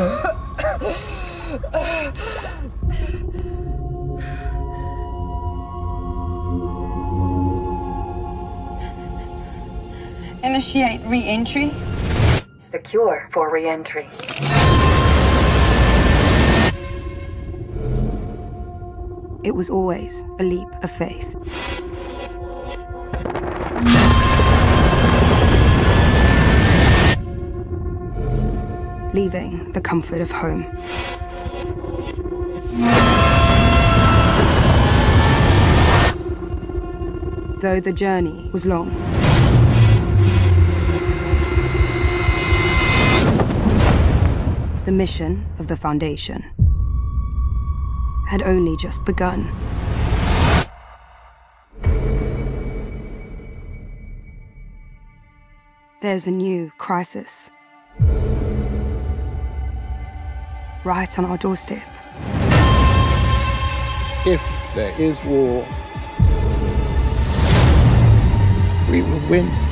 Initiate re-entry. Secure for re-entry. It was always a leap of faith. Leaving the comfort of home. Though the journey was long. The mission of the Foundation had only just begun. There's a new crisis. Right on our doorstep. If there is war, we will win.